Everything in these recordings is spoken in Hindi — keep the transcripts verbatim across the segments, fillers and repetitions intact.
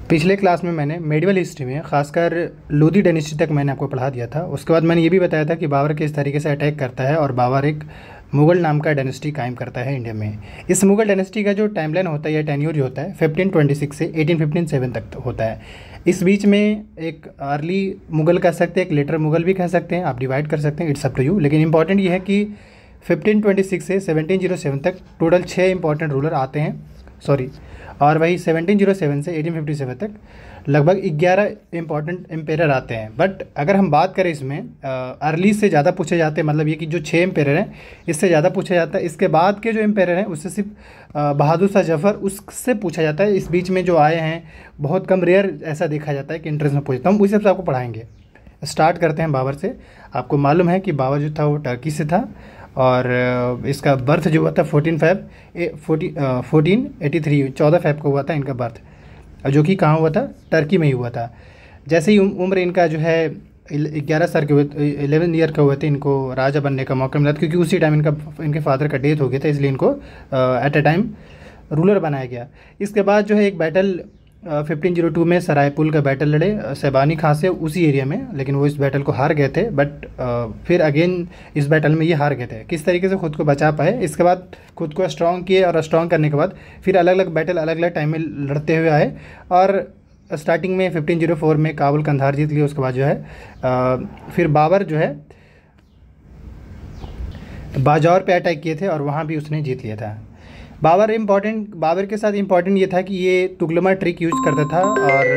पिछले क्लास में मैंने मेडिवल हिस्ट्री में खासकर लोधी डायनेस्टी तक मैंने आपको पढ़ा दिया था। उसके बाद मैंने ये भी बताया था कि बाबर किस तरीके से अटैक करता है और बाबर एक मुग़ल नाम का डायनेस्टी कायम करता है इंडिया में। इस मुग़ल डायनेस्टी का जो टाइमलाइन होता है या टेन्योर जो होता है फिफ्टीन ट्वेंटी सिक्स से एटीन फिफ्टीन सेवन तक होता है। इस बीच में एक अर्ली मुग़ल कह सकते हैं, एक लेटर मुग़ल भी कह सकते हैं, आप डिवाइड कर सकते हैं, इट्स अप टू यू। लेकिन इंपॉर्टेंट ये है कि फिफ्टीन ट्वेंटी सिक्स से सेवनटीन जीरो सेवन तक टोटल छः इंपॉर्टेंट रूलर आते हैं, सॉरी, और वही सेवनटीन जीरो सेवन से एटीन फिफ्टी सेवन तक लगभग ग्यारह इंपॉर्टेंट एम्पेयर आते हैं। बट अगर हम बात करें इसमें अर्ली से ज़्यादा पूछे जाते हैं, मतलब ये कि जो छः एम्पेयर हैं इससे ज़्यादा पूछा जाता है। इसके बाद के जो एम्पेयर हैं उससे सिर्फ बहादुर शाह जफ़र उससे पूछा जाता है। इस बीच में जो आए हैं बहुत कम, रेयर ऐसा देखा जाता है कि इंटरेस्ट में पूछता हूँ, उसी हिसाब से आपको पढ़ाएंगे। स्टार्ट करते हैं बाबर से। आपको मालूम है कि बाबर जो था वो टर्की से था और इसका बर्थ जो हुआ था fourteen five forty fourteen eighty three चौदह फाइव को हुआ था इनका बर्थ, जो कि कहाँ हुआ था, टर्की में ही हुआ था। जैसे ही उम्र इनका जो है ग्यारह साल के हुए, इलेवन ईयर का हुए थे, इनको राजा बनने का मौका मिला था, क्योंकि उसी टाइम इनका इनके फादर का डेथ हो गया था, इसलिए इनको एट अ टाइम रूलर बनाया गया। इसके बाद जो है एक बैटल फिफ्टीन जीरो टू में सरायपुल का बैटल लड़े सैबानी खां से उसी एरिया में, लेकिन वो इस बैटल को हार गए थे। बट फिर अगेन इस बैटल में ये हार गए थे। किस तरीके से खुद को बचा पाए, इसके बाद खुद को स्ट्रॉन्ग किए और स्ट्रॉन्ग करने के बाद फिर अलग अलग बैटल अलग अलग टाइम में लड़ते हुए आए और स्टार्टिंग में फिफ्टीन जीरो फोर में काबुल कंधार जीत लिया। उसके बाद जो है आ, फिर बाबर जो है बाजौर पे अटैक किए थे और वहाँ भी उसने जीत लिया था। बाबर इम्पॉर्टेंट बाबर के साथ इम्पॉर्टेंट ये था कि ये तुगलमा ट्रिक यूज़ करता था। और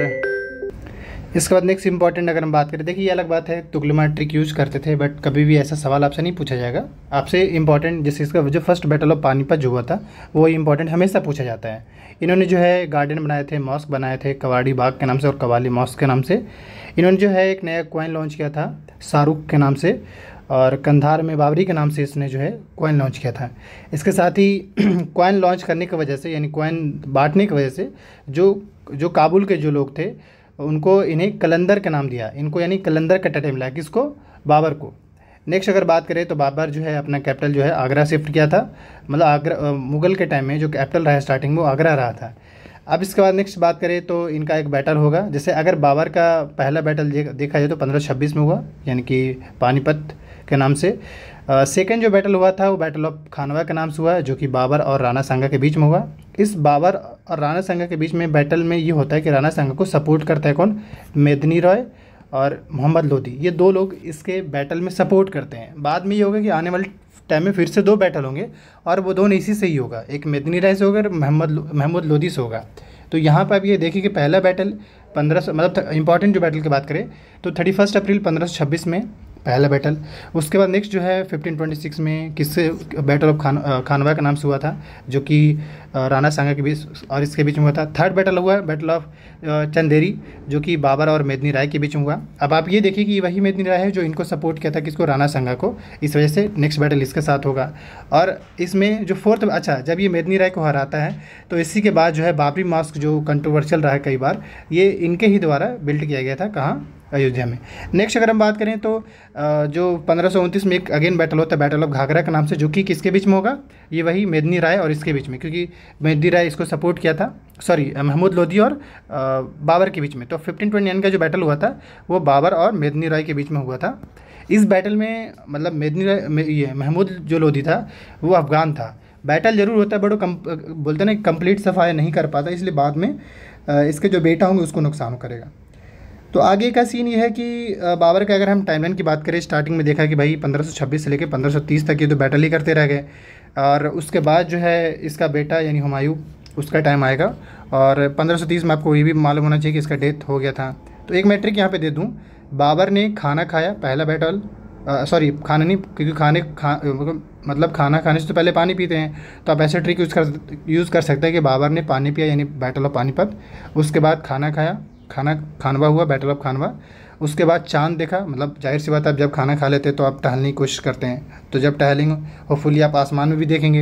इसके बाद नेक्स्ट इंपॉर्टेंट अगर हम बात करें, देखिए ये अलग बात है, तुगलमा ट्रिक यूज़ करते थे, बट कभी भी ऐसा सवाल आपसे नहीं पूछा जाएगा। आपसे इंपॉर्टेंट जैसे इसका जो फर्स्ट बैटल ऑफ पानीपत जो हुआ था वो इंपॉर्टेंट हमेशा पूछा जाता है। इन्होंने जो है गार्डन बनाए थे, मॉस्क बनाए थे कवाड़ी बाग के नाम से और कवाली मॉस्क के नाम से। इन्होंने जो है एक नया कॉइन लॉन्च किया था शाहरुख के नाम से, और कंधार में बाबरी के नाम से इसने जो है कॉइन लॉन्च किया था। इसके साथ ही कॉइन लॉन्च करने की वजह से, यानी कॉइन बांटने की वजह से जो जो काबुल के जो लोग थे उनको इन्हें कलंदर का नाम दिया, इनको यानी कलंदर का टाइटल मिला, किसको, बाबर को। नेक्स्ट अगर बात करें तो बाबर जो है अपना कैपिटल जो है आगरा शिफ्ट किया था, मतलब आगरा मुग़ल के टाइम में जो कैपिटल रहा स्टार्टिंग में वो आगरा रहा था। अब इसके बाद नेक्स्ट बात करें तो इनका एक बैटल होगा। जैसे अगर बाबर का पहला बैटल देखा जाए तो पंद्रह सौ छब्बीस में हुआ, यानी कि पानीपत के नाम से। सेकंड जो बैटल हुआ था वो बैटल ऑफ खानवा के नाम से हुआ, जो कि बाबर और राणा सांगा के बीच में हुआ। इस बाबर और राणा सांगा के बीच में बैटल में ये होता है कि राणा सांगा को सपोर्ट करता है कौन, मेदिनी रॉय और मोहम्मद लोधी, ये दो लोग इसके बैटल में सपोर्ट करते हैं। बाद में ये होगा कि आने वाले टाइम में फिर से दो बैटल होंगे और वो दोनों इसी से ही होगा, एक मेदिनी राय से होगा और मोहम्मद महमूद लोधी से होगा। तो यहाँ पर अब ये देखिए कि पहला बैटल पंद्रह सौ मतलब इंपॉर्टेंट जो बैटल की बात करें तो थर्टी फर्स्ट अप्रैल पंद्रह सौ छब्बीस में पहला बैटल। उसके बाद नेक्स्ट जो है फिफ्टीन ट्वेंटी सिक्स में किससे बैटल ऑफ खान खानवा के नाम से हुआ था, जो कि राणा सांगा के बीच और इसके बीच में हुआ था। थर्ड बैटल हुआ बैटल ऑफ चंदेरी, जो कि बाबर और मेदिनी राय के बीच में हुआ। अब आप ये देखिए कि वही मेदिनी राय है जो इनको सपोर्ट किया था, किसको, राणा सांगा को, इस वजह से नेक्स्ट बैटल इसके साथ होगा। और इसमें जो फोर्थ, अच्छा, जब ये मेदिनी राय को हराता है तो इसी के बाद जो है बाबरी मॉस्क जो कंट्रोवर्शियल रहा है कई बार, ये इनके ही द्वारा बिल्ड किया गया था, कहाँ, अयोध्या में। नेक्स्ट अगर हम बात करें तो जो पंद्रह सौ उनतीस में एक अगेन बैटल होता है बैटल ऑफ घाघरा के नाम से, जो कि किसके बीच में होगा, ये वही मेदिनी राय और इसके बीच में, क्योंकि मेदिनी राय इसको सपोर्ट किया था, सॉरी महमूद लोधी और बाबर के बीच में। तो फिफ्टीन ट्वेंटी नाइन का जो बैटल हुआ था वो बाबर और मेदिनी राय के बीच में हुआ था। इस बैटल में मतलब मेदिनी राय, ये महमूद जो लोधी था वो अफगान था। बैटल जरूर होता है बट वो बोलते ना कंप्लीट सफाया नहीं कर पाता, इसलिए बाद में इसके जो बेटा होंगे उसको नुकसान करेगा। तो आगे का सीन ये है कि बाबर का अगर हम टाइमलाइन की बात करें, स्टार्टिंग में देखा कि भाई पंद्रह सौ छब्बीस से लेकर पंद्रह सौ तीस तक ये तो बैटल ही करते रह गए, और उसके बाद जो है इसका बेटा यानी हुमायूं, उसका टाइम आएगा। और पंद्रह सौ तीस में आपको ये भी मालूम होना चाहिए कि इसका डेथ हो गया था। तो एक मैट्रिक यहाँ पे दे दूँ, बाबर ने खाना खाया पहला बैटल, सॉरी खाना नहीं, क्योंकि खाने खा मतलब खाना खाने से तो पहले पानी पीते हैं, तो आप ऐसे ट्रिक यूज़ कर यूज़ कर सकते हैं कि बाबर ने पानी पिया यानी बैटल ऑफ पानीपत, उसके बाद खाना खाया, खाना खानवा हुआ, बैटल ऑफ खानवा। उसके बाद चांद देखा, मतलब जाहिर सी बात है आप जब खाना खा लेते हैं तो आप टहलने की कोशिश करते हैं, तो जब टहलेंगे होपफुली आप आसमान में भी देखेंगे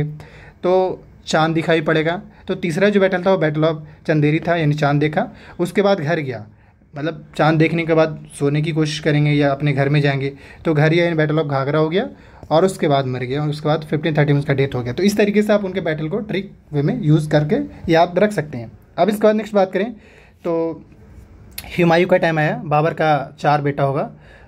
तो चांद दिखाई पड़ेगा। तो तीसरा जो बैटल था वो बैटल ऑफ चंदेरी था, यानी चांद देखा। उसके बाद घर गया, मतलब चांद देखने के बाद सोने की कोशिश करेंगे या अपने घर में जाएंगे, तो घर गया यानी बैटल ऑफ घाघरा हो गया, और उसके बाद मर गया, और उसके बाद फिफ्टीन थर्टी में उसका डेथ हो गया। तो इस तरीके से आप उनके बैटल को ट्रिक वे में यूज़ करके याद रख सकते हैं। अब इसके बाद नेक्स्ट बात करें तो हुमायूं का टाइम आया। बाबर का चार बेटा होगा,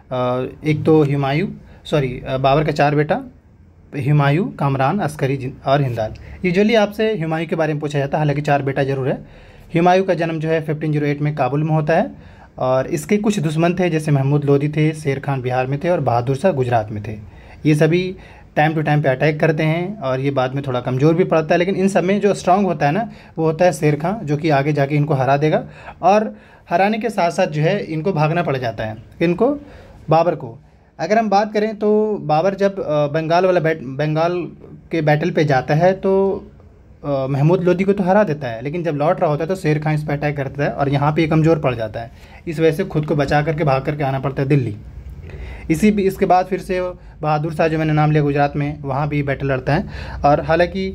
एक तो हुमायूं सॉरी बाबर का चार बेटा हुमायूं, कामरान, अस्करी और हिंदाल। यूजुअली आपसे हुमायूं के बारे में पूछा जाता है, हालांकि चार बेटा जरूर है। हुमायूं का जन्म जो है फिफ्टीन ओ एट में काबुल में होता है और इसके कुछ दुश्मन थे, जैसे महमूद लोदी थे, शेर खान बिहार में थे और बहादुर शाह गुजरात में थे। ये सभी टाइम टू टाइम पे अटैक करते हैं और ये बाद में थोड़ा कमज़ोर भी पड़ता है, लेकिन इन सब में जो स्ट्रांग होता है ना, वो होता है शेर खान, जो कि आगे जाके इनको हरा देगा। और हराने के साथ साथ जो है इनको भागना पड़ जाता है, इनको बाबर को। अगर हम बात करें तो बाबर जब बंगाल वाला बैट बंगाल के बैटल पे जाता है तो महमूद लोदी को तो हरा देता है, लेकिन जब लौट रहा होता है तो शेर खान इस पर अटैक करता है और यहाँ पे कमज़ोर पड़ जाता है। इस वजह से खुद को बचा करके भाग करके आना पड़ता है दिल्ली। इसी भी इसके बाद फिर से बहादुर शाह, जो मैंने नाम लिया, गुजरात में, वहाँ भी बैटल लड़ता है। और हालांकि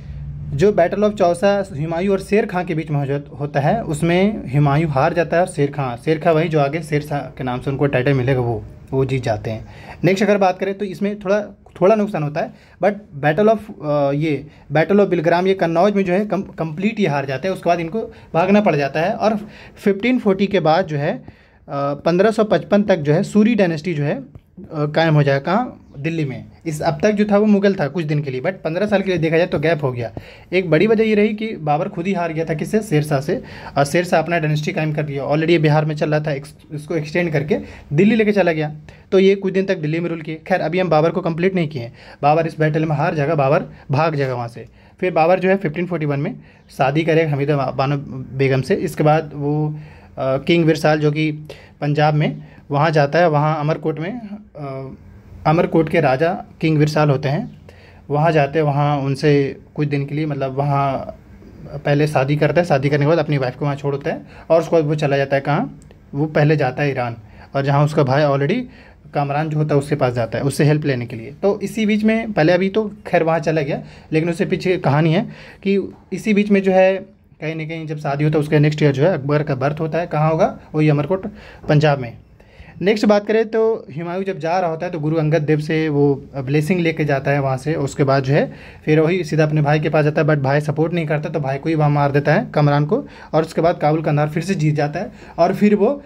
जो बैटल ऑफ चौसा हुमायूं और शेर खां के बीच में होता है, उसमें हुमायूं हार जाता है और शेर खां शेर खां वही जो आगे शेर शाह के नाम से उनको टाइटल मिलेगा, वो वो जीत जाते हैं। नेक्स्ट अगर बात करें तो इसमें थोड़ा थोड़ा नुकसान होता है, बट बैटल ऑफ ये बैटल ऑफ बिलग्राम, ये कन्नौज में जो है कम कंप्लीट ये हार जाते हैं। उसके बाद इनको भागना पड़ जाता है और फिफ्टीन फोर्टी के बाद जो है पंद्रह सौ पचपन तक जो है सूरी डायनेस्टी जो है कायम हो जाएगा। कहाँ? दिल्ली में। इस अब तक जो था वो मुगल था कुछ दिन के लिए, बट पंद्रह साल के लिए देखा जाए तो गैप हो गया। एक बड़ी वजह ये रही कि बाबर खुद ही हार गया था, किससे? शेरशाह से। और शेरशाह अपना डायनेस्टी कायम कर दिया, ऑलरेडी बिहार में चल रहा था, इसको एक्सटेंड करके दिल्ली लेके चला गया। तो ये कुछ दिन तक दिल्ली में रूल किए। खैर अभी हम बाबर को कंप्लीट नहीं किए। बाबर इस बैटल में हार जाएगा, बाबर भाग जाएगा वहाँ से। फिर बाबर जो है फिफ्टीन फोर्टी वन में शादी करेगा हमीदा बानो बेगम से। इसके बाद वो किंग विरसाल, जो कि पंजाब में, वहाँ जाता है। वहाँ अमरकोट में आ, अमरकोट के राजा किंग विरसाल होते हैं, वहाँ जाते हैं। वहाँ उनसे कुछ दिन के लिए, मतलब वहाँ पहले शादी करता है। शादी करने के बाद अपनी वाइफ को वहाँ छोड़ता है और उसके बाद वो चला जाता है कहाँ? वो पहले जाता है ईरान, और जहाँ उसका भाई ऑलरेडी कामरान जो होता है उसके पास जाता है उससे हेल्प लेने के लिए। तो इसी बीच में पहले अभी तो खैर वहाँ चला गया, लेकिन उससे पीछे कहानी है कि इसी बीच में जो है कहीं ना कहीं जब शादी होता है उसके नेक्स्ट ईयर जो है अकबर का बर्थ होता है। कहाँ होगा? वही अमरकोट, पंजाब में। नेक्स्ट बात करें तो हुमायूं जब जा रहा होता है तो गुरु अंगद देव से वो ब्लेसिंग लेके जाता है वहाँ से। उसके बाद जो है फिर वही सीधा अपने भाई के पास जाता है, बट भाई सपोर्ट नहीं करता तो भाई को ही वहाँ मार देता है, कामरान को। और उसके बाद काबुल कंधार फिर से जीत जाता है और फिर वो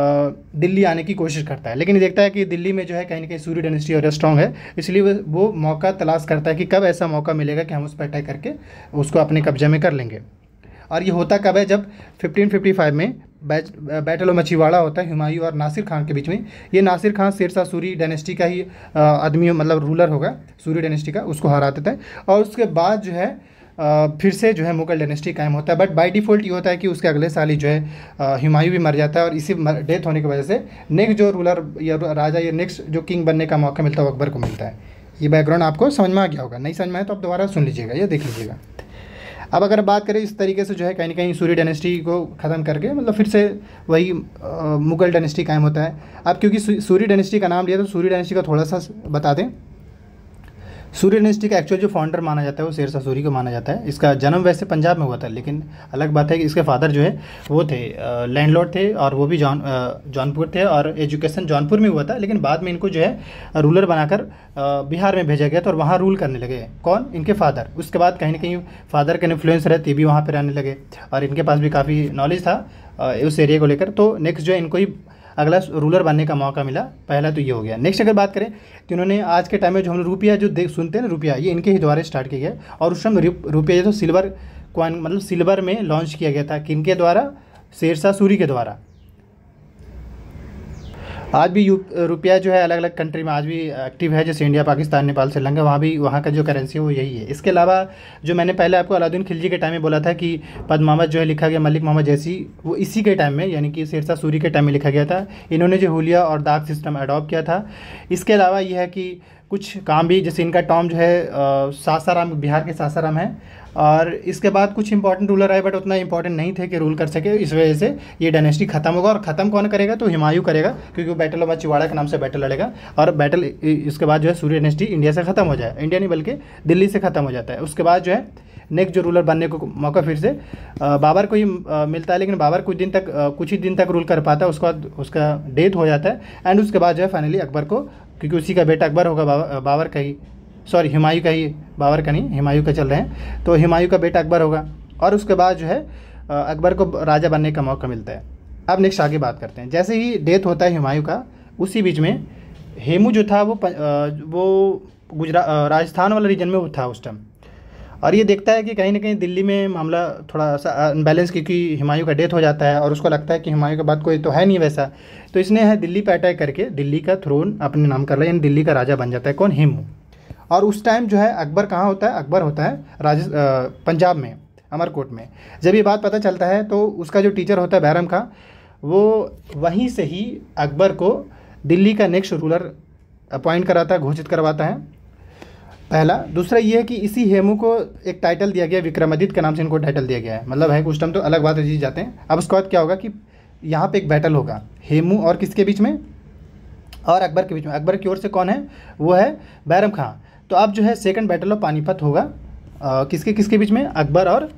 दिल्ली आने की कोशिश करता है। लेकिन देखता है कि दिल्ली में जो है कहीं ना कहीं सूरी डायनेस्टी और स्ट्रॉन्ग है, इसलिए वो वो मौका तलाश करता है कि कब ऐसा मौका मिलेगा कि हम उस पर अटैक करके उसको अपने कब्जे में कर लेंगे। और ये होता कब है? जब फिफ्टीन फिफ्टी फाइव में बैटल ऑफ मछीवाड़ा होता है हुमायूं और नासिर खान के बीच में। ये नासिर खान शेरशाह सूरी डायनेस्टी का ही आदमी, मतलब रूलर होगा सूरी डायनेस्टी का, उसको हरा देता है। और उसके बाद जो है फिर से जो है मुगल डायनेस्टी कायम होता है। बट बाय डिफ़ॉल्ट ये होता है कि उसके अगले साल ही जो है हुमायूं भी मर जाता है और इसी डेथ होने की वजह से नेक्स्ट जो रूलर या राजा या नेक्स्ट जो किंग बनने का मौका मिलता है वो अकबर को मिलता है। ये बैकग्राउंड आपको समझ में आ गया होगा, नहीं समझ में आए तो आप दोबारा सुन लीजिएगा या देख लीजिएगा। अब अगर बात करें इस तरीके से जो है कहीं ना कहीं सूरी डायनेस्टी को ख़त्म करके मतलब फिर से वही मुगल डायनेस्टी कायम होता है। अब क्योंकि सूरी डायनेस्टी का नाम लिया तो सूरी डायनेस्टी का थोड़ा सा बता दें। सूरी डायनेस्टी का एक्चुअल जो फाउंडर माना जाता है वो शेरशाह सूरी को माना जाता है। इसका जन्म वैसे पंजाब में हुआ था, लेकिन अलग बात है कि इसके फादर जो है वो थे लैंडलॉर्ड थे और वो भी जौन जौनपुर थे और एजुकेशन जौनपुर में हुआ था। लेकिन बाद में इनको जो है रूलर बनाकर बिहार में भेजा गया था और वहाँ रूल करने लगे। कौन? इनके फादर। उसके बाद कहीं ना कहीं फादर का इन्फ्लुएंस रहते भी वहाँ पर रहने लगे और इनके पास भी काफ़ी नॉलेज था उस एरिया को लेकर। तो नेक्स्ट जो है इनको ही अगला रूलर बनने का मौका मिला। पहला तो ये हो गया। नेक्स्ट अगर बात करें तो इन्होंने आज के टाइम में जो हम रुपया जो देख सुनते हैं ना, रुपया ये इनके ही द्वारा स्टार्ट किया गया। और उस समय रुपया जो सिल्वर कॉइन मतलब सिल्वर में लॉन्च किया गया था, किनके द्वारा? शेरशाह सूरी के द्वारा। आज भी रुपया जो है अलग अलग कंट्री में आज भी एक्टिव है, जैसे इंडिया, पाकिस्तान, नेपाल, श्रीलंका, वहाँ भी वहाँ का जो करेंसी है वो यही है। इसके अलावा जो मैंने पहले आपको अलाउद्दीन खिलजी के टाइम में बोला था कि पद्मावत जो है लिखा गया मलिक मोहम्मद जैसी, वो इसी के टाइम में यानी कि शेरशाह सूरी के टाइम में लिखा गया था। इन्होंने जो हुलिया और दाग सिस्टम अडॉप्ट किया था। इसके अलावा यह है कि कुछ काम भी, जैसे इनका टॉम जो है सासाराम, बिहार के सासाराम है। और इसके बाद कुछ इंपॉर्टेंट रूलर आए बट उतना इंपॉर्टेंट नहीं थे कि रूल कर सके। इस वजह से ये डायनेस्टी खत्म होगा। और ख़त्म कौन करेगा? तो हुमायूं करेगा, क्योंकि वो बैटल ऑफ मछीवाड़ा के नाम से बैटल लड़ेगा। और बैटल इसके बाद जो है सूरी डायनेस्टी इंडिया से ख़त्म हो जाए, इंडिया नहीं बल्कि दिल्ली से ख़त्म हो जाता है। उसके बाद जो है नेक्स्ट जो रूलर बनने को मौका फिर से बाबर को ही मिलता है। लेकिन बाबर कुछ दिन तक कुछ ही दिन तक रूल कर पाता है, उसके बाद उसका डेथ हो जाता है। एंड उसके बाद जो है फाइनली अकबर को, क्योंकि उसी का बेटा अकबर होगा, बाबर का ही, सॉरी हुमायूं का ही, बाबर का नहीं, हुमायूं का चल रहे हैं, तो हुमायूं का बेटा अकबर होगा। और उसके बाद जो है अकबर को राजा बनने का मौका मिलता है। अब नेक्स्ट आगे बात करते हैं। जैसे ही डेथ होता है हुमायूं का, उसी बीच में हेमू जो था वो वो गुजरात राजस्थान वाला रीजन में वो था उस टाइम, और ये देखता है कि कहीं ना कहीं दिल्ली में मामला थोड़ा सा अनबैलेंस, क्योंकि हुमायूं का डेथ हो जाता है और उसको लगता है कि हुमायूं के बाद कोई तो है नहीं वैसा, तो इसने है दिल्ली पे अटैक करके दिल्ली का थ्रोन अपने नाम कर लिया, यानी दिल्ली का राजा बन जाता है। कौन? हेमू। और उस टाइम जो है अकबर कहाँ होता है? अकबर होता है राज पंजाब में, अमरकोट में। जब ये बात पता चलता है तो उसका जो टीचर होता है बैरम खां, वो वहीं से ही अकबर को दिल्ली का नेक्स्ट रूलर अपॉइंट कराता है, घोषित करवाता है, पहला। दूसरा ये है कि इसी हेमू को एक टाइटल दिया गया, विक्रमादित्य के नाम से इनको टाइटल दिया गया है। मतलब है उस टाइम तो अलग बात जीत जाते हैं। अब उसके बाद क्या होगा कि यहाँ पे एक बैटल होगा हेमू और किसके बीच में? और अकबर के बीच में। अकबर की ओर से कौन है? वो है बैरम खां। तो अब जो है सेकंड बैटल ऑफ पानीपत होगा, आ, किसके किसके बीच में? अकबर और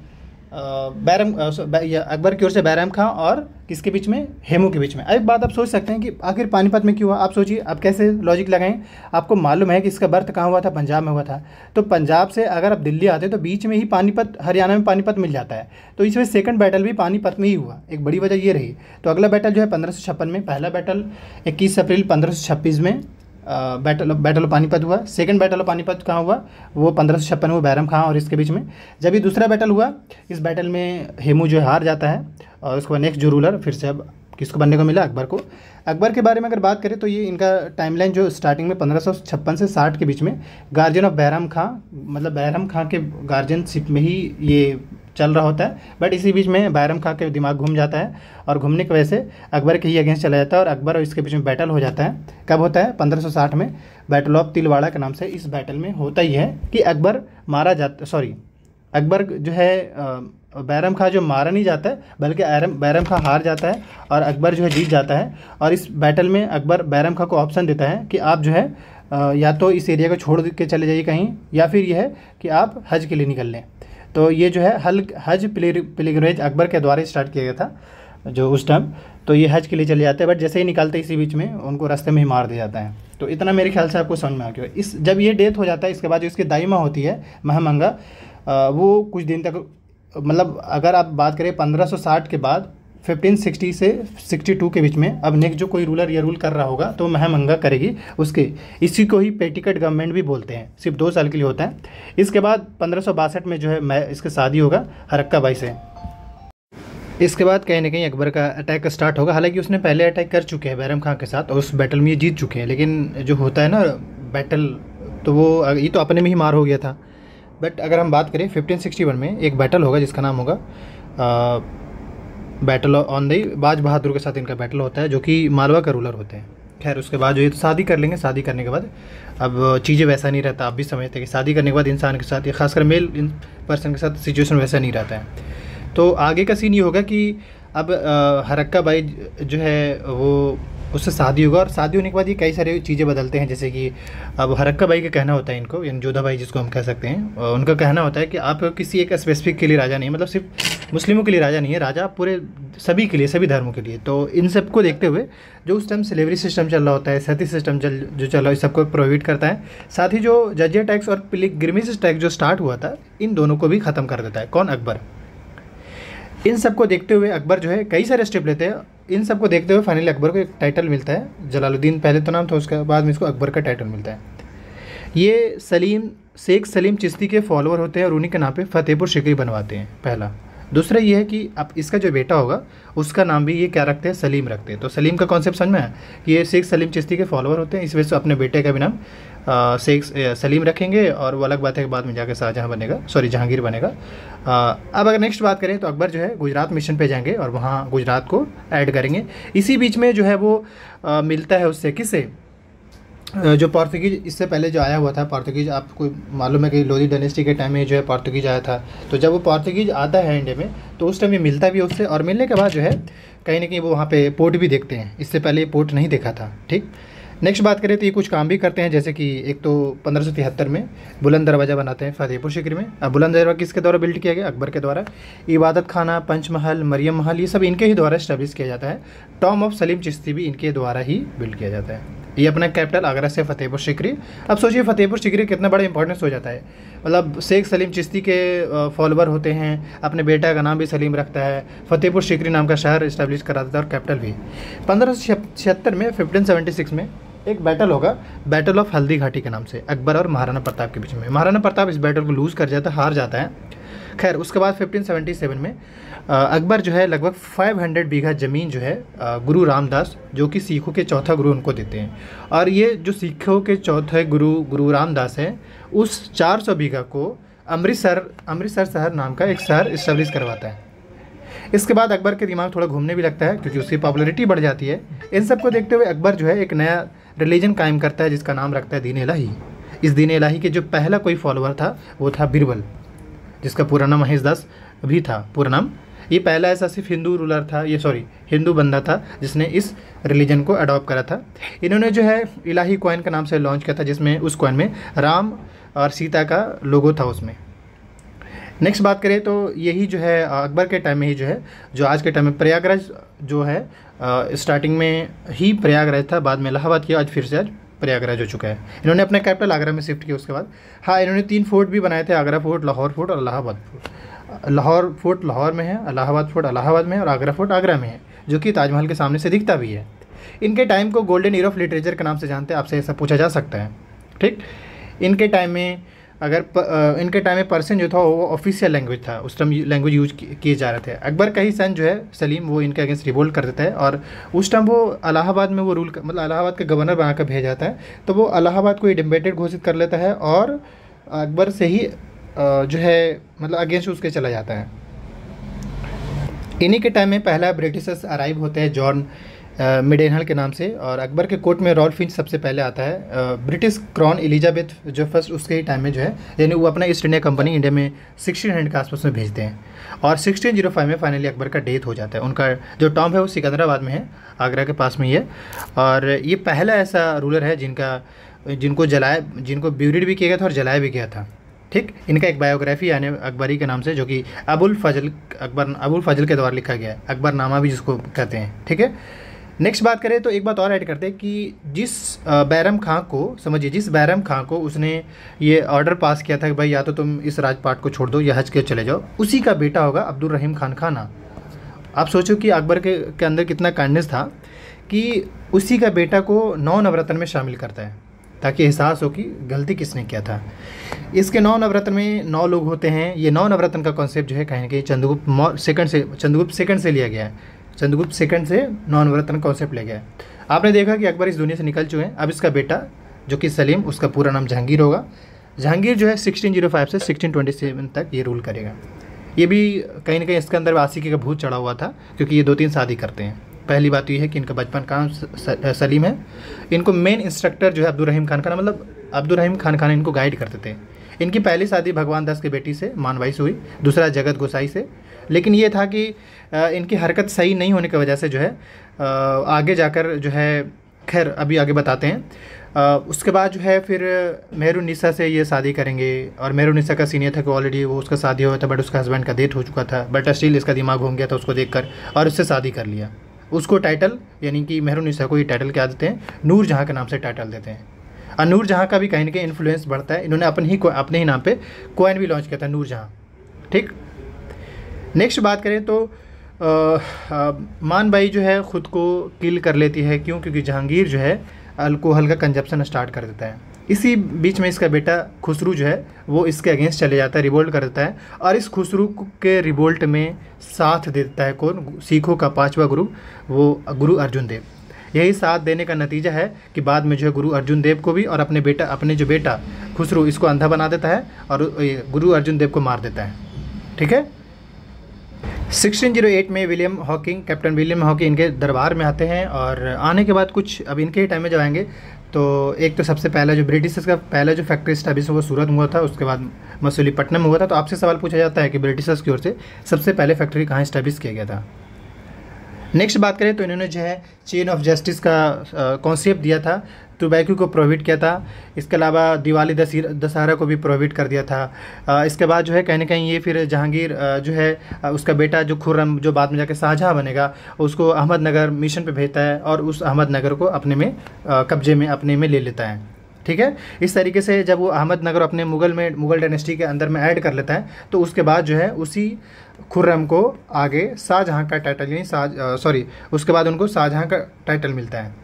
बैरम अकबर की ओर से बैरम खां और किसके बीच में? हेमू के बीच में। एक बात आप सोच सकते हैं कि आखिर पानीपत में क्यों हुआ? आप सोचिए, आप कैसे लॉजिक लगाएं? आपको मालूम है कि इसका बर्थ कहाँ हुआ था? पंजाब में हुआ था। तो पंजाब से अगर आप दिल्ली आते तो बीच में ही पानीपत, हरियाणा में पानीपत मिल जाता है, तो इसमें सेकंड बैटल भी पानीपत में ही हुआ। एक बड़ी वजह ये रही। तो अगला बैटल जो है पंद्रह सौ छप्पन में, पहला बैटल इक्कीस अप्रैल पंद्रह सौ छब्बीस में बैटल बैटल ऑफ पानीपत हुआ। सेकंड बैटल ऑफ पानीपत कहाँ हुआ? वो पंद्रह सौ छप्पन में बैरम खां और इसके बीच में। जब ये दूसरा बैटल हुआ, इस बैटल में हेमू जो हार जाता है और उसके बाद नेक्स्ट जो रूलर फिर से अब किसको बनने को मिला? अकबर को। अकबर के बारे में अगर बात करें तो ये इनका टाइमलाइन जो स्टार्टिंग में पंद्रह सौ छप्पन से साठ के बीच में गार्जियन ऑफ बैरम खां, मतलब बैरम खां के गार्जियनशिप में ही ये चल रहा होता है। बट इसी बीच में बैरम खां के दिमाग घूम जाता है और घूमने की वजह से अकबर के ही अगेंस्ट चला जाता है और अकबर और इसके बीच में बैटल हो जाता है। कब होता है? पंद्रह सौ साठ में, बैटल ऑफ तिलवाड़ा के नाम से। इस बैटल में होता ही है कि अकबर मारा जाता, सॉरी अकबर जो है बैरम खां जो मारा नहीं जाता है, बल्कि बैरम खां हार जाता है और अकबर जो है जीत जाता है। और इस बैटल में अकबर बैरम खां को ऑप्शन देता है कि आप जो है या तो इस एरिया को छोड़ के चले जाइए कहीं, या फिर यह है कि आप हज के लिए निकल लें। तो ये जो है हल हज पिलग्रिमेज अकबर के द्वारा स्टार्ट किया गया था जो उस टाइम, तो ये हज के लिए चले जाते हैं। बट जैसे ही निकलते इसी बीच में उनको रास्ते में ही मार दिया जाता है। तो इतना मेरे ख्याल से आपको समझ में आ गया। इस जब ये डेथ हो जाता है, इसके बाद जो इसकी दाई माँ होती है महामंगा, वो कुछ दिन तक, मतलब अगर आप बात करें पंद्रह सौ साठ के बाद पंद्रह सौ साठ से बासठ के बीच में, अब नेक्स्ट जो कोई रूलर या रूल कर रहा होगा तो महामंगा करेगी उसके। इसी को ही पेटिकट गवर्नमेंट भी बोलते हैं, सिर्फ दो साल के लिए होता है। इसके बाद पंद्रह सौ बासठ में जो है मैं इसकी शादी होगा हरक्का बाई से। इसके बाद कहीं ना कहीं अकबर का अटैक स्टार्ट होगा। हालांकि उसने पहले अटैक कर चुके हैं बैरम खां के साथ और उस बैटल में ये जीत चुके हैं, लेकिन जो होता है ना बैटल, तो वो ये तो अपने में ही मार हो गया था। बट अगर हम बात करें पंद्रह सौ इकसठ में एक बैटल होगा जिसका नाम होगा बैटल ऑन द बाज बहादुर के साथ इनका बैटल होता है, जो कि मालवा का रूलर होते हैं। खैर उसके बाद जो ये तो शादी कर लेंगे, शादी करने के बाद अब चीज़ें वैसा नहीं रहता। आप भी समझते हैं कि शादी करने के बाद इंसान के साथ, या खासकर मेल पर्सन के साथ सिचुएशन वैसा नहीं रहता है। तो आगे का सीन ये होगा कि अब हरक्का बाई जो है वो उससे शादी होगा, और शादी होने के बाद ये कई सारी चीज़ें बदलते हैं। जैसे कि अब हरक्का बाई का कहना होता है इनको, यानी जोधा बाई जिसको हम कह सकते हैं, उनका कहना होता है कि आप किसी एक स्पेसिफिक के लिए राजा नहीं, मतलब सिर्फ मुस्लिमों के लिए राजा नहीं है, राजा पूरे सभी के लिए, सभी धर्मों के लिए। तो इन सब को देखते हुए जो उस टाइम स्लेवरी सिस्टम चल रहा होता है, सती सिस्टम चल जो चल रहा है, सबको प्रोहिबिट करता है। साथ ही जो जजिया टैक्स और पिलग्रिमेज टैक्स जो स्टार्ट हुआ था, इन दोनों को भी ख़त्म कर देता है। कौन? अकबर। इन सब को देखते हुए अकबर जो है कई सारे स्टेप लेते हैं। इन सब को देखते हुए फाइनली अकबर को एक टाइटल मिलता है, जलालुद्दीन पहले तो नाम था, उसके बाद में इसको अकबर का टाइटल मिलता है। ये सलीम शेख सलीम चिश्ती के फॉलोअर होते हैं और उन्हीं के नाम पे फतेहपुर सिकरी बनवाते हैं, पहला। दूसरा ये है कि अब इसका जो बेटा होगा उसका नाम भी ये क्या रखते हैं? सलीम रखते हैं। तो सलीम का कॉन्सेप्ट समझ में है कि ये शेख सलीम चिश्ती के फॉलोअर होते हैं, इस वजह से अपने बेटे का भी नाम शेख सलीम रखेंगे। और वो अलग बात है कि बाद में जाकर शाहजहाँ बनेगा, सॉरी जहांगीर बनेगा। आ, अब अगर नेक्स्ट बात करें तो अकबर जो है गुजरात मिशन पे जाएंगे और वहाँ गुजरात को ऐड करेंगे। इसी बीच में जो है वो आ, मिलता है उससे, किससे? जो पोर्तुगीज इससे पहले जो आया हुआ था पोर्तुगीज, आपको मालूम है कि लोधी डायनेस्टी के टाइम में जो है पोर्तुगीज आया था। तो जब वो पोर्तुगीज आता है इंडिया में तो उस टाइम ये मिलता भी उससे, और मिलने के बाद जो है कहीं ना कहीं वो वहाँ पे पोर्ट भी देखते हैं। इससे पहले ये पोर्ट नहीं देखा था। ठीक, नेक्स्ट बात करें तो ये कुछ काम भी करते हैं, जैसे कि एक तो पंद्रह सौ तिहत्तर में बुलंद दरवाज़ा बनाते हैं फतेहपुर सिकरी में। अब बुलंद दरवाज़ा किसके द्वारा बिल्ड किया गया? अकबर के द्वारा। इबादत खाना, पंचमहल, मरियम महल, ये सब इनके ही द्वारा इस्टेब्लिश किया जाता है। टॉम ऑफ सलीम चिश्ती भी इनके द्वारा ही बिल्ड किया जाता है। ये अपना कैपिटल आगरा से फतेहपुर सीकरी। अब सोचिए फतेहपुर सीकरी कितना बड़ा इंपॉर्टेंस हो जाता है। मतलब शेख सलीम चिश्ती के फॉलोवर होते हैं, अपने बेटा का नाम भी सलीम रखता है, फतेहपुर सीकरी नाम का शहर इस्टेब्लिश करा देता है और कैपिटल भी। पंद्रह सौ छिहत्तर में फिफ्टीन सेवेंटी सिक्स में एक बैटल होगा, बैटल ऑफ हल्दी घाटी के नाम से, अकबर और महाराणा प्रताप के बीच में। महाराणा प्रताप इस बैटल को लूज़ कर जाता है, हार जाता है। खैर उसके बाद फिफ्टीन सेवेंटी सेवन में अकबर जो है लगभग पाँच सौ बीघा ज़मीन जो है गुरु रामदास, जो कि सिखों के चौथा गुरु, उनको देते हैं। और ये जो सिखों के चौथे गुरु गुरु रामदास है, उस चार सौ बीघा को अमृतसर अमृतसर शहर नाम का एक शहर इस्टेब्लिश करवाता है। इसके बाद अकबर के दिमाग थोड़ा घूमने भी लगता है क्योंकि उसकी पॉपुलैरिटी बढ़ जाती है। इन सब को देखते हुए अकबर जो है एक नया रिलीजन कायम करता है जिसका नाम रखता है दीन इलाही। इस दीन इलाही के जो पहला कोई फॉलोअर था वो था बीरबल, जिसका पूरा नाम महेश दास भी था पूरा नाम। ये पहला ऐसा सिर्फ हिंदू रूलर था, ये सॉरी हिंदू बंदा था जिसने इस रिलीजन को अडॉप्ट करा था। इन्होंने जो है इलाही कॉइन के नाम से लॉन्च किया था, जिसमें उस कॉइन में राम और सीता का लोगो था उसमें। नेक्स्ट बात करें तो यही जो है अकबर के टाइम में ही जो है, जो आज के टाइम में प्रयागराज जो है, स्टार्टिंग में ही प्रयागराज था, बाद में इलाहाबाद किया, आज फिर से आज प्रयागराज हो चुका है। इन्होंने अपने कैपिटल आगरा में शिफ्ट किया उसके बाद। हाँ, इन्होंने तीन फोर्ट भी बनाए थे, आगरा फोर्ट, लाहौर फोर्ट और इलाहाबाद फोर्ट। लाहौर फोर्ट लाहौर में है, इलाहाबाद फोर्ट इलाहाबाद में है और आगरा फोर्ट आगरा में है, जो कि ताजमहल के सामने से दिखता भी है। इनके टाइम को गोल्डन ईयर ऑफ लिटरेचर के नाम से जानते हैं, आपसे ऐसा पूछा जा सकता है। ठीक, इनके टाइम में अगर प, इनके टाइम में पर्शियन जो था वो ऑफिशियल लैंग्वेज था, उस टाइम लैंग्वेज यूज किए जा रहे थे। अकबर का ही सन जो है सलीम, वो इनके अगेंस्ट रिवोल्ट कर देता है और उस टाइम वो इलाहाबाद में वो रूल मतलब इलाहाबाद का गवर्नर बनाकर भेज जाता है। तो वो इलाहाबाद को इंडिपेंडेंट घोषित कर लेता है और अकबर से ही जो है मतलब अगेंस्ट उसके चला जाता है। इन्हीं के टाइम में पहला ब्रिटिशर्स अराइव होते हैं जॉन मिडेनहल के नाम से, और अकबर के कोर्ट में रॉल्फ फिंच सबसे पहले आता है। ब्रिटिश क्राउन एलिजाबेथ जो फर्स्ट उसके ही टाइम में जो है, यानी वो अपना ईस्ट इंडिया कंपनी इंडिया में सिक्सटीन हंड्रेड के आसपास में भेजते हैं और सिक्सटीन जीरो फाइव में फाइनली अकबर का डेथ हो जाता है। उनका जो टॉम्ब है वो सिकंदराबाद में है, आगरा के पास में ही है। और ये पहला ऐसा रूलर है जिनका जिनको जलाया जिनको ब्यूरिड भी किया गया था और जलाया भी गया था। ठीक, इनका एक बायोग्राफी यानी अकबरी के नाम से, जो कि अबुल फजल अकबर अबुल फजल के द्वारा लिखा गया है, अकबरनामा भी जिसको कहते हैं। ठीक है, नेक्स्ट बात करें तो एक बात और ऐड करते हैं कि जिस बैरम खां को समझिए जिस बैरम खां को उसने ये ऑर्डर पास किया था कि भाई या तो तुम इस राजपाट को छोड़ दो या हज के चले जाओ, उसी का बेटा होगा अब्दुल रहीम खान खाना। आप सोचो कि अकबर के, के अंदर कितना काइंडनेस था कि उसी का बेटा को नौ नवरत्न में शामिल करता है ताकि एहसास हो कि गलती किसने किया था। इसके नौ नवरत्न में नौ लोग होते हैं। ये नौ नवरत्न का कॉन्सेप्ट जो है कहीं ना कहीं चंद्रगुप्त सेकंड से चंद्रगुप्त सेकंड से लिया गया है। चंद्रगुप्त सेकंड से नौ नवरत्न कॉन्सेप्ट लिया गया है। आपने देखा कि अकबर इस दुनिया से निकल चुके हैं। अब इसका बेटा जो कि सलीम, उसका पूरा नाम जहांगीर होगा। जहांगीर जो है सिक्सटीन जीरो फाइव से सिक्सटीन ट्वेंटी सेवन तक ये रूल करेगा। ये भी कहीं ना कहीं इसके अंदर आशिकी का भूत चढ़ा हुआ था क्योंकि ये दो तीन शादी करते हैं। पहली बात तो ये है कि इनका बचपन का नाम सलीम है। इनको मेन इंस्ट्रक्टर जो है अब्दुल रहीम खान खान, मतलब अब्दुल रहीम खान खान इनको गाइड करते थे। इनकी पहली शादी भगवान दास की बेटी से मानबाई से हुई, दूसरा जगत गोसाई से। लेकिन ये था कि इनकी हरकत सही नहीं होने की वजह से जो है आगे जाकर जो है, खैर अभी आगे बताते हैं। उसके बाद जो है फिर मेहरुन्निसा से ये शादी करेंगे और मेहरुन्निसा का सीनियर था कि ऑलरेडी वो उसका शादी हुआ था बट उसका हस्बैंड का डेथ हो चुका था, बट स्टिल इसका दिमाग घूम गया था उसको देखकर और उससे शादी कर लिया। उसको टाइटल यानी कि मेहरुन्निसा को ये टाइटल क्या देते हैं, नूर जहाँ के नाम से टाइटल देते हैं। और नूर जहाँ का भी कहीं ना कहीं इन्फ्लुएंस बढ़ता है। इन्होंने अपने ही अपने ही नाम पे कॉइन भी लॉन्च किया था, नूर जहाँ। ठीक, नेक्स्ट बात करें तो आ, आ, मानबाई जो है ख़ुद को किल कर लेती है। क्यों? क्योंकि जहांगीर जो है अल्कोहल का कंजप्शन स्टार्ट कर देता है। इसी बीच में इसका बेटा खुसरू जो है वो इसके अगेंस्ट चले जाता है, रिवोल्ट कर देता है। और इस खुसरू के रिवोल्ट में साथ देता है कौन? सिखों का पांचवा गुरु, वो गुरु अर्जुन देव। यही साथ देने का नतीजा है कि बाद में जो है गुरु अर्जुन देव को भी और अपने बेटा अपने जो बेटा खुसरू इसको अंधा बना देता है और गुरु अर्जुन देव को मार देता है। ठीक है, सिक्सटीन जीरो एट में William Hawking, captain William Hawking इनके दरबार में आते हैं। और आने के बाद कुछ अब इनके टाइम में जब आएंगे तो एक तो सबसे पहला जो ब्रिटिशर्स का पहला जो फैक्ट्री स्टैब्लिश वो सूरत में हुआ था, उसके बाद मसूलीपट्टनम में हुआ था। तो आपसे सवाल पूछा जाता है कि ब्रिटिशर्स की ओर से सबसे पहले फैक्ट्री कहाँ स्टैब्लिश किया गया था। नेक्स्ट बात करें तो इन्होंने जो है चेन ऑफ जस्टिस का कॉन्सेप्ट दिया था टोबैको को प्रोहिबिट किया था। इसके अलावा दिवाली दशहरा को भी प्रोहिबिट कर दिया था। इसके बाद जो है कहीं ना कहीं ये फिर जहांगीर जो है उसका बेटा जो खुर्रम, जो बाद में जाके शाहजहाँ बनेगा, उसको अहमदनगर मिशन पे भेजता है और उस अहमदनगर को अपने में कब्जे में अपने में ले लेता है। ठीक है, इस तरीके से जब वो अहमदनगर अपने मुग़ल में मुग़ल डायनेस्टी के अंदर में ऐड कर लेता है तो उसके बाद जो है उसी खुर्रम को आगे शाहजहाँ का टाइटल, यानी शाह सॉरी उसके बाद उनको शाहजहाँ का टाइटल मिलता है।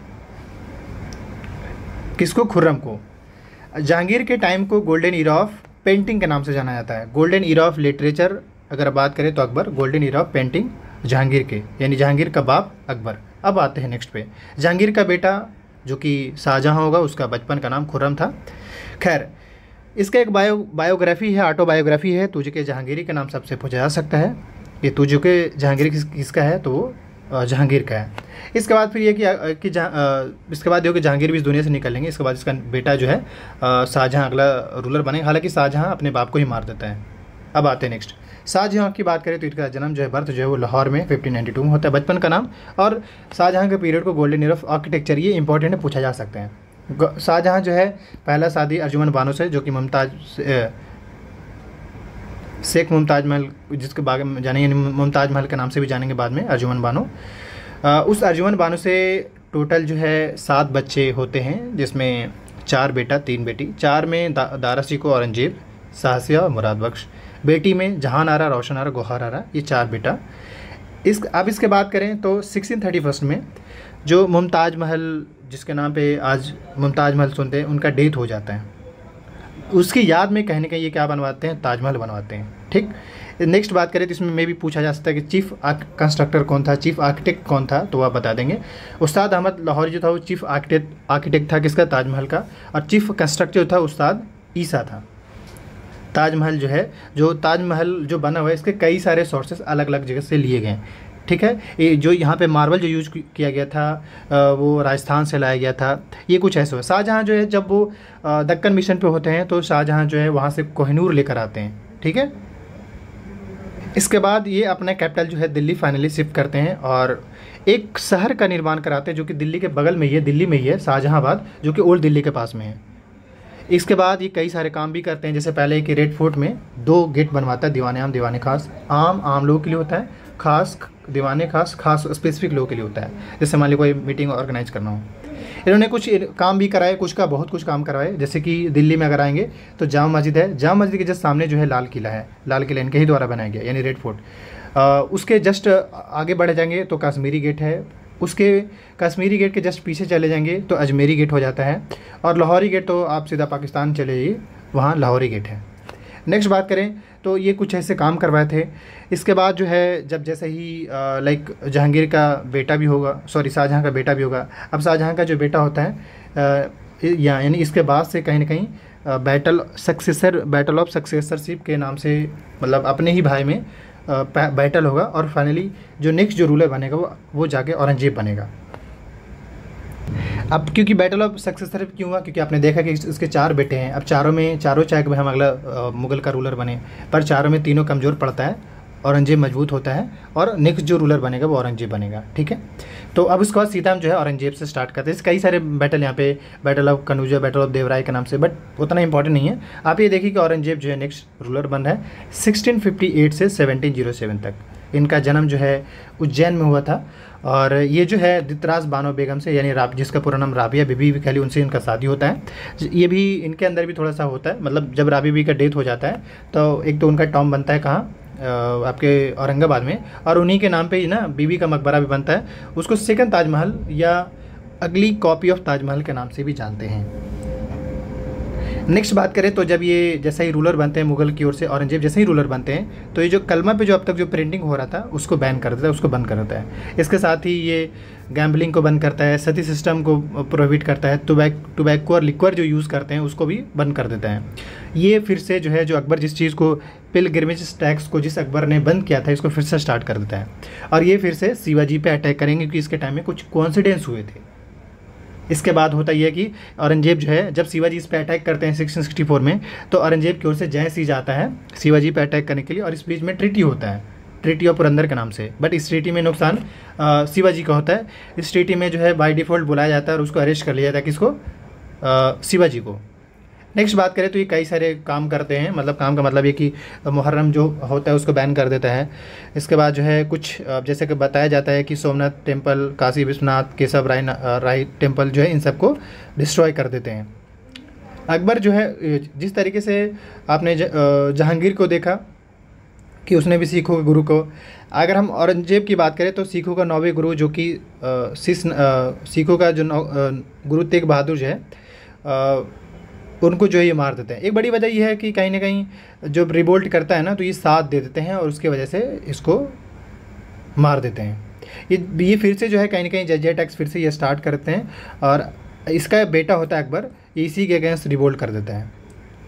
किसको? खुर्रम को। जहांगीर के टाइम को गोल्डन ईरा ऑफ पेंटिंग के नाम से जाना जाता है। गोल्डन ईरा ऑफ लिटरेचर अगर बात करें तो Akbar, golden era of painting Jahangir के, यानी जहांगीर का बाप अकबर। अब आते हैं नेक्स्ट पे, जहांगीर का बेटा जो कि शाहजहाँ होगा, उसका बचपन का नाम खुर्रम था। खैर, इसका एक बायो बायोग्राफी है, ऑटोबायोग्राफी है, तुझे के जहांगीरी के नाम सबसे पूछा जा सकता है। ये तुझे के जहांगीरी किस, किसका है? तो वो जहांगीर का है। इसके बाद फिर ये कि, कि जहाँ इसके बाद ये कि जहांगीर भी इस दुनिया से निकल लेंगे। इसके बाद इसका बेटा जो है शाहजहाँ अगला रूलर बनेगा। हालांकि शाहजहाँ अपने बाप को ही मार देता है। अब आते हैं नेक्स्ट, शाहजहाँ की बात करें तो इनका जन्म जो है, बर्थ जो है वो लाहौर में फिफ्टीन नाइन्टी टू में होता है। बचपन का नाम और शाहजहाँ के पीरियड को गोल्डन ईरा ऑफ आर्किटेक्चर, ये इंपॉर्टेंट है, पूछा जा सकते हैं। शाहजहाँ जो है पहला शादी अर्जुमन बानो से, जो कि मुमताज शेख मुमताज महल, जिसके बारे में जानेंगे मुमताज महल के नाम से भी जानेंगे बाद में, अर्जुमन बानो। उस अर्जुमन बानो से टोटल जो है सात बच्चे होते हैं, जिसमें चार बेटा तीन बेटी। चार में दा, दारा शिको, औरंगजेब, साहसिया और मुराद बख्श। बेटी में जहान आरा, रोशन आरा, गौहर आरा, ये चार बेटा। इस अब इसके बात करें तो सिक्सटीन थर्टी फर्स्ट में जो मुमताज महल, जिसके नाम पे आज मुमताज महल सुनते हैं, उनका डेथ हो जाता है। उसकी याद में कहीं ना कहीं ये क्या बनवाते हैं? ताजमहल बनवाते हैं। ठीक, नेक्स्ट बात करें तो इसमें में भी पूछा जा सकता है कि चीफ कंस्ट्रक्टर कौन था, चीफ आर्किटेक्ट कौन था, तो वह बता देंगे। उस्ताद अहमद लाहौरी जो था वो चीफ आर्किटेक्ट आर्किटेक्ट था किसका? ताजमहल का। और चीफ कंस्ट्रक्टर जो था उस्ताद ईसा था। ताजमहल जो है, जो ताजमहल जो बना हुआ है, इसके कई सारे सोर्सेस अलग अलग जगह से लिए गए हैं। ठीक है, ये जो यहाँ पे मार्बल जो यूज किया गया था वो राजस्थान से लाया गया था। ये कुछ ऐसा है। शाहजहाँ जो है जब वो दक्कन मिशन पे होते हैं तो शाहजहाँ जो है वहाँ से कोहिनूर लेकर आते हैं। ठीक है, इसके बाद ये अपना कैपिटल जो है दिल्ली फाइनली शिफ्ट करते हैं और एक शहर का निर्माण कराते हैं जो कि दिल्ली के बगल में ही है, दिल्ली में ही है, शाहजहाँबाद, जो कि ओल्ड दिल्ली के पास में है। इसके बाद ये कई सारे काम भी करते हैं, जैसे पहले कि रेड फोर्ट में दो गेट बनवाता है, दीवाने आम दीवाने खास। आम आम लोगों के लिए होता है, खास दीवाने खास खास स्पेसिफिक लोगों के लिए होता है, जैसे मान ली कोई मीटिंग ऑर्गेनाइज करना हो। इन्होंने कुछ काम भी कराए, कुछ का बहुत कुछ काम करवाए। जैसे कि दिल्ली में अगर आएंगे तो जामा मस्जिद है, जामा मस्जिद के जस्ट सामने जो है लाल किला है, लाल किला इनके ही द्वारा बनाया गया, यानी रेड फोर्ट। उसके जस्ट आगे बढ़े जाएंगे तो कश्मीरी गेट है, उसके कश्मीरी गेट के जस्ट पीछे चले जाएंगे तो अजमेरी गेट हो जाता है, और लाहौरी गेट तो आप सीधा पाकिस्तान चले जाइए, वहाँ लाहौरी गेट है। नेक्स्ट बात करें तो ये कुछ ऐसे काम करवाए थे। इसके बाद जो है जब जैसे ही लाइक जहांगीर का बेटा भी होगा, सॉरी शाहजहाँ का बेटा भी होगा। अब शाहजहाँ का जो बेटा होता है या यानी इसके बाद से कहीं ना कहीं battle successor battle of successorship के नाम से, मतलब अपने ही भाई में बैटल होगा और फाइनली जो नेक्स्ट जो रूलर बनेगा वो वो जाके औरंगजेब बनेगा। अब क्योंकि बैटल ऑफ सक्सेसर क्यों हुआ? क्योंकि आपने देखा कि इसके चार बेटे हैं। अब चारों में चारों चाहे कि हम अगला मुग़ल का रूलर बने, पर चारों में तीनों कमज़ोर पड़ता है, औरंगजेब मजबूत होता है और नेक्स्ट जो रूलर बनेगा वो औरंगजेब बनेगा। ठीक है, तो अब उसके बाद सीधा हम जो है औरंगजेब से स्टार्ट करते हैं। कई सारे बैटल यहाँ पे, battle of Kanauja, battle of Devaraya के नाम से, बट उतना इंपॉर्टेंट नहीं है। आप ये देखिए कि औरंगजेब जो है नेक्स्ट रूलर बन रहा है सिक्सटीन फिफ्टी एट से सेवनटीन जीरो सेवन तक। इनका जन्म जो है उज्जैन में हुआ था और ये जो है दितराज बानो बेगम से, यानी राब जिसका पूरा नाम राबिया बीबी भी कहली, उनसे इनका शादी होता है। ये भी इनके अंदर भी थोड़ा सा होता है, मतलब जब राबी बीबी का डेथ हो जाता है तो एक तो उनका टॉम बनता है कहाँ, आपके औरंगाबाद में, और उन्हीं के नाम पे ही ना बीबी का मकबरा भी बनता है। उसको सेकंड ताजमहल या अगली कॉपी ऑफ ताजमहल के नाम से भी जानते हैं। नेक्स्ट बात करें तो जब ये जैसे ही रूलर बनते हैं मुग़ल की ओर से, औरंगजेब जैसे ही रूलर बनते हैं तो ये जो कलमा पे जो अब तक जो प्रिंटिंग हो रहा था उसको बैन कर देता है, उसको बंद कर देता है। इसके साथ ही ये गैम्बलिंग को बंद करता है, सती सिस्टम को प्रोहिबिट करता है, टोबैक टोबैको और लिक्वर जो यूज़ करते हैं उसको भी बंद कर देता है। ये फिर से जो है जो अकबर जिस चीज़ को पिलग्रिमेज टैक्स को जिस अकबर ने बंद किया था इसको फिर से स्टार्ट कर देता है, और ये फिर से शिवाजी पे अटैक करेंगे क्योंकि इसके टाइम में कुछ कोइंसिडेंस हुए थे। इसके बाद होता यह है कि औरंगजेब जो है जब शिवाजी इस पे अटैक करते हैं सिक्सटीन सिक्सटी फोर में, तो औरंगजेब की ओर से जय सिंह जाता है शिवाजी पे अटैक करने के लिए, और इस बीच में ट्रीटी होता है ट्रीटी ऑफ पुरंदर के नाम से। बट इस ट्रीटी में नुकसान अ, शिवाजी का होता है। इस ट्रीटी में जो है बाय डिफ़ॉल्ट बुलाया जाता है और उसको अरेस्ट कर लिया जाता है, किसको, अ, शिवाजी को। नेक्स्ट बात करें तो ये कई सारे काम करते हैं, मतलब काम का मतलब ये कि मुहर्रम जो होता है उसको बैन कर देता है। इसके बाद जो है कुछ अ, जैसे कि बताया जाता है कि सोमनाथ टेम्पल, काशी विश्वनाथ, केशव राय राय टेम्पल जो है इन सबको डिस्ट्रॉय कर देते हैं। अकबर जो है जिस तरीके से आपने ज- अ, जहांगीर को देखा कि उसने भी सिखों के गुरु को, अगर हम औरंगजेब की बात करें तो सिखों का नौवें गुरु जो कि अ, सिस अ, सिखों का जो नौ अ, गुरु तेग बहादुर जो है अ, उनको जो है ये मार देते हैं। एक बड़ी वजह ये है कि कहीं ना कहीं जब रिवोल्ट करता है ना तो ये साथ दे देते हैं और उसकी वजह से इसको मार देते हैं। ये ये फिर से जो है कहीं ना कहीं जजिया टैक्स फिर से ये स्टार्ट करते हैं और इसका बेटा होता है अकबर, ये इसी के अगेंस्ट रिवोल्ट कर देता है।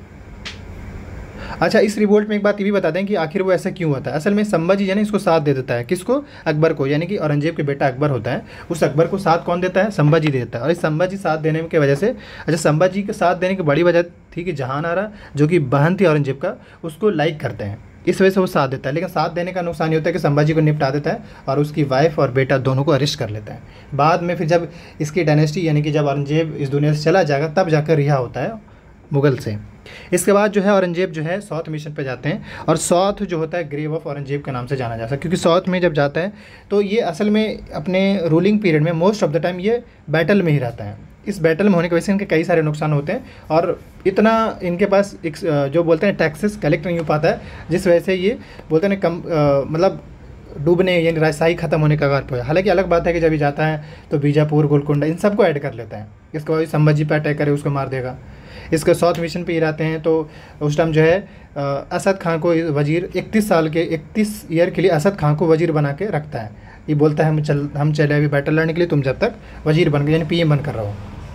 अच्छा, इस रिवोल्ट में एक बात ये भी बता दें कि आखिर वो ऐसा क्यों होता है। असल में संभाजी जो है ना इसको साथ दे देता है, किसको, अकबर को, यानी कि औरंगजेब के बेटा अकबर होता है, उस अकबर को साथ कौन देता है, संभाजी देता है। और इस संभाजी साथ देने की वजह से, अच्छा संभाजी के साथ देने की बड़ी वजह थी कि जहान आरा जो कि बहन थी औरंगजेब का, उसको लाइक करते हैं, इस वजह से वो साथ देता है। लेकिन साथ देने का नुकसान ये होता है कि संभाजी को निपटा देता है और उसकी वाइफ और बेटा दोनों को अरेस्ट कर लेता है। बाद में फिर जब इसकी डायनेस्टी यानी कि जब औरंगजेब इस दुनिया से चला जाएगा तब जाकर रिहा होता है मुगल से। इसके बाद जो है औरंगजेब जो है साउथ मिशन पे जाते हैं और साउथ जो होता है ग्रेव ऑफ औरंगजेब के नाम से जाना जाता है, क्योंकि साउथ में जब जाता है तो ये असल में अपने रूलिंग पीरियड में मोस्ट ऑफ द टाइम ये बैटल में ही रहता है। इस बैटल में होने की वजह से इनके कई सारे नुकसान होते हैं और इतना इनके पास एक जो बोलते हैं टैक्सेस कलेक्ट नहीं हो पाता है, जिस वजह से ये बोलते हैं कम अ, मतलब डूबने यानी राजशाही खत्म होने का कगार पर है। हालांकि अलग बात है कि जब ये जाता है तो बीजापुर, गोलकुंडा इन सबको ऐड कर लेता है। इसके बाद संभाजी पे अटैक करे उसको मार देगा। इसके साउथ मिशन पे ही रहते हैं तो उस टाइम जो है अ, असद खान को वजीर इकतीस साल के इकतीस ईयर के लिए असद खान को वजीर बना के रखता है। ये बोलता है हम चल हम चले अभी बैटल लड़ने के लिए, तुम जब तक वजीर बन गए यानी पीएम बनकर रहो।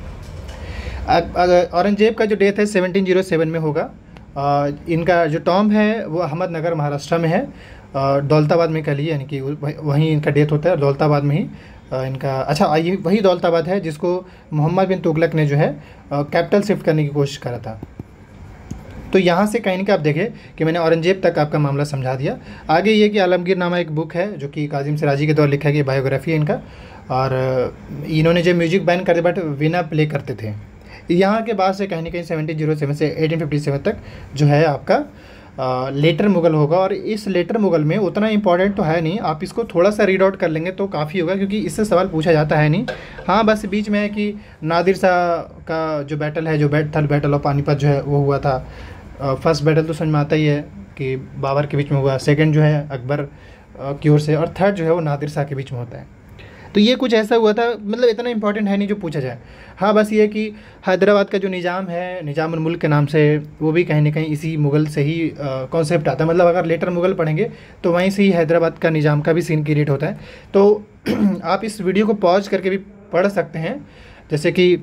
औरंगजेब का जो डेथ है सेवनटीन ओ सेवन में होगा। अ, इनका जो टॉम है वो अहमदनगर महाराष्ट्र में है, अ, दौलताबाद में कह लीजिए, यानी कि वह- वहीं इनका डेथ होता है दौलताबाद में ही अ, इनका। अच्छा, ये वही दौलताबाद है जिसको मोहम्मद बिन तुगलक ने जो है कैपिटल शिफ्ट करने की कोशिश करा था। तो यहाँ से कहीं ना कहीं आप देखें कि मैंने औरंगजेब तक आपका मामला समझा दिया। आगे ये कि आलमगीर नामा एक बुक है जो कि काजिम सिराजी के द्वारा लिखा गया, बायोग्राफी है इनका। और अ, इन्होंने जो म्यूजिक बैन कर दिया बट वीणा प्ले करते थे। यहाँ के बाद से कहीं ना कहीं सेवनटीन जीरो सेवन से एटीन फिफ्टी सेवन तक जो है आपका लेटर मुगल होगा। और इस लेटर मुगल में उतना इंपॉर्टेंट तो है नहीं, आप इसको थोड़ा सा रीड आउट कर लेंगे तो काफ़ी होगा, क्योंकि इससे सवाल पूछा जाता है नहीं। हाँ, बस बीच में है कि नादिर शाह का जो बैटल है, जो bat third battle of Panipat जो है वो हुआ था। फर्स्ट बैटल तो समझ में आता ही है कि बाबर के बीच में हुआ, सेकंड जो है अकबर अ, की ओर से, और थर्ड जो है वो नादिर शाह के बीच में होता है। तो ये कुछ ऐसा हुआ था, मतलब इतना इंपॉर्टेंट है नहीं जो पूछा जाए। हाँ, बस ये कि हैदराबाद का जो निज़ाम है, निज़ाम उल मुल्क के नाम से, वो भी कहीं ना कहीं इसी मुग़ल से ही कॉन्सेप्ट आता है। मतलब अगर लेटर मुग़ल पढ़ेंगे तो वहीं से ही हैदराबाद का निज़ाम का भी सीन क्रिएट होता है। तो आप इस वीडियो को पॉज करके भी पढ़ सकते हैं। जैसे कि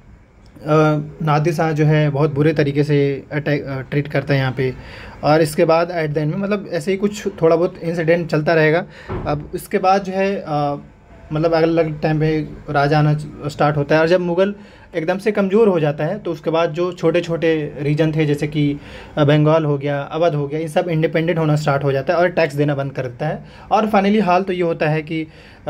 नादिर शाह जो है बहुत बुरे तरीके से अटैक ट्रीट करता है यहाँ पे, और इसके बाद एट द एंड में मतलब ऐसे ही कुछ थोड़ा बहुत इंसिडेंट चलता रहेगा। अब इसके बाद जो है आ, मतलब अलग अलग टाइम पे राजा आना स्टार्ट होता है, और जब मुग़ल एकदम से कमज़ोर हो जाता है तो उसके बाद जो छोटे छोटे रीजन थे जैसे कि बंगाल हो गया, अवध हो गया, इन सब इंडिपेंडेंट होना स्टार्ट हो जाता है और टैक्स देना बंद कर देता है। और फाइनली हाल तो ये होता है कि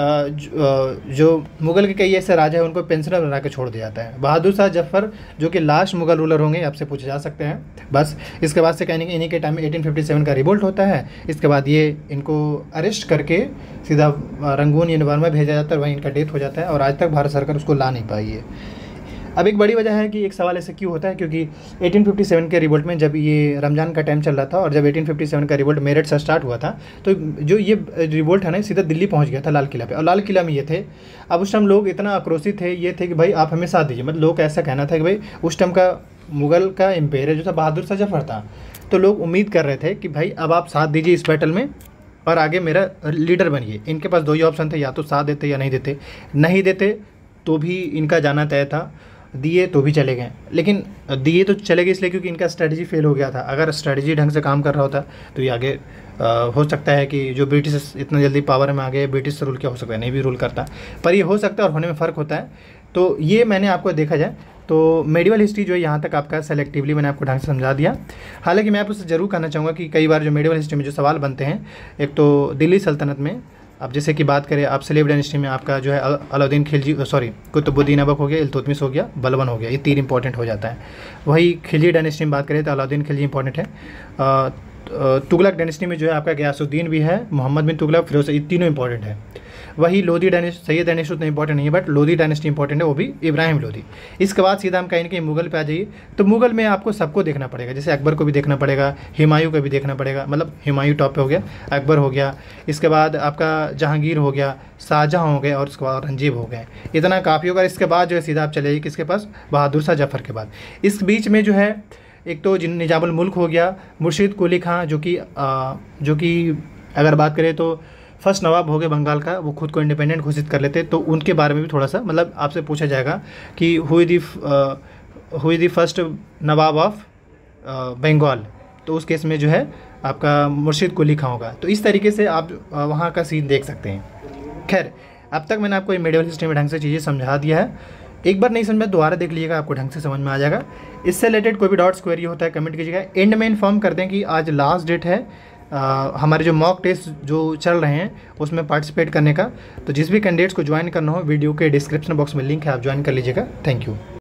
जो मुग़ल के कई ऐसे राजा हैं उनको पेंशनर बना के छोड़ दिया जाता है। बहादुर शाह जफ़र जो कि लास्ट मुग़ल रूलर होंगे, आपसे पूछे जा सकते हैं। बस इसके बाद से कहने के इन्हीं के टाइम में एटीन फिफ्टी सेवन का रिवोल्ट होता है। इसके बाद ये इनको अरेस्ट करके सीधा रंगून यानी बर्मा भेजा जाता है, वहीं इनका डेथ हो जाता है और आज तक भारत सरकार उसको ला नहीं पाई है। अब एक बड़ी वजह है कि एक सवाल ऐसे क्यों होता है, क्योंकि एटीन फिफ्टी सेवन के रिवोल्ट में जब ये रमज़ान का टाइम चल रहा था और जब एटीन फिफ्टी सेवन का रिवोल्ट मेरठ से स्टार्ट हुआ था, तो जो ये रिवोल्ट है ना सीधा दिल्ली पहुंच गया था लाल किला पे, और लाल किला में ये थे। अब उस टाइम लोग इतना आक्रोशित थे, ये थे कि भाई आप हमें साथ दीजिए। मतलब लोग ऐसा कहना था कि भाई उस टाइम का मुग़ल का एम्पायर जो था बहादुर शाह जफ़र था, तो लोग उम्मीद कर रहे थे कि भाई अब आप साथ दीजिए इस बैटल में और आगे मेरा लीडर बनिए। इनके पास दो ही ऑप्शन थे, या तो साथ देते या नहीं देते। नहीं देते तो भी इनका जाना तय था, दिए तो भी चले गए। लेकिन दिए तो चले गए इसलिए क्योंकि इनका स्ट्रेटजी फेल हो गया था। अगर स्ट्रेटजी ढंग से काम कर रहा होता तो ये आगे आ, हो सकता है कि जो ब्रिटिश इतना जल्दी पावर में आ गए, ब्रिटिश से रूल क्या हो सकता है, नहीं भी रूल करता, पर ये हो सकता है और होने में फ़र्क होता है। तो ये मैंने आपको देखा जाए तो मेडिवल हिस्ट्री जो है यहाँ तक आपका सेलेक्टिवली मैंने आपको ढंग से समझा दिया। हालांकि मैं आपसे ज़रूर कहना चाहूँगा कि कई बार जो मेडिवल हिस्ट्री में जो सवाल बनते हैं, एक तो दिल्ली सल्तनत में अब जैसे कि बात करें आप सलेब डायनेस्टी में आपका जो है अलाउद्दीन खिलजी सॉरी कुतुबुद्दीन ऐबक हो गया, इल्तुतमिश हो गया, बलबन हो गया, ये तीन इंपॉर्टेंट हो जाता है। वही खिलजी डायनेस्टी में बात करें तो अलाउद्दीन खिलजी इंपॉर्टेंट है। तुगलक डायनेस्टी में जो है आपका गयासुद्दीन भी है, मोहम्मद बिन तुगलक, फिरोज, ये तीनों इंपॉर्टेंट है। वही लोधी डायनेस्टी, सैयद डायनेस्टी उतना इंपॉर्टेंट नहीं है, बट लोधी डायनेस्टी इंपॉर्टेंट है, वो भी इब्राहिम लोधी। इसके बाद सीधा हम कहीं ना कहीं मुगल पे आ जाइए, तो मुगल में आपको सबको देखना पड़ेगा, जैसे अकबर को भी देखना पड़ेगा, हुमायूं को भी देखना पड़ेगा, मतलब हुमायूं टॉप पे हो गया, अकबर हो गया, इसके बाद आपका जहांगीर हो गया, शाहजहाँ हो गए, और उसके बाद औरंगजेब हो गए। इतना काफ़ी होगा। इसके बाद जो है सीधा आप चले जाइए किसके पास, बहादुर शाह जफर के बाद। इस बीच में जो है एक तो जिन निजामुल मुल्क हो गया, मुर्शिद कुली खां, जो कि जो कि अगर बात करें तो फर्स्ट नवाब हो गए बंगाल का, वो खुद को इंडिपेंडेंट घोषित कर लेते, तो उनके बारे में भी थोड़ा सा मतलब आपसे पूछा जाएगा कि हुई दी हुई दी फर्स्ट नवाब ऑफ बंगाल, तो उस केस में जो है आपका मुर्शिद कुली खां होगा। तो इस तरीके से आप वहाँ का सीन देख सकते हैं। खैर, अब तक मैंने आपको मेडिवल हिस्ट्री में ढंग से चीज़ें समझा दिया है। एक बार नहीं समझ दोबारा देख लीजिएगा, आपको ढंग से समझ में आ जाएगा। इससे रिलेटेड कोई भी डाउट्स क्वेरी होता है कमेंट कीजिएगा। एंड में इन्फॉर्म कर दें कि आज लास्ट डेट है आ, हमारे जो मॉक टेस्ट जो चल रहे हैं उसमें पार्टिसिपेट करने का। तो जिस भी कैंडिडेट्स को ज्वाइन करना हो, वीडियो के डिस्क्रिप्शन बॉक्स में लिंक है, आप ज्वाइन कर लीजिएगा। Thank you.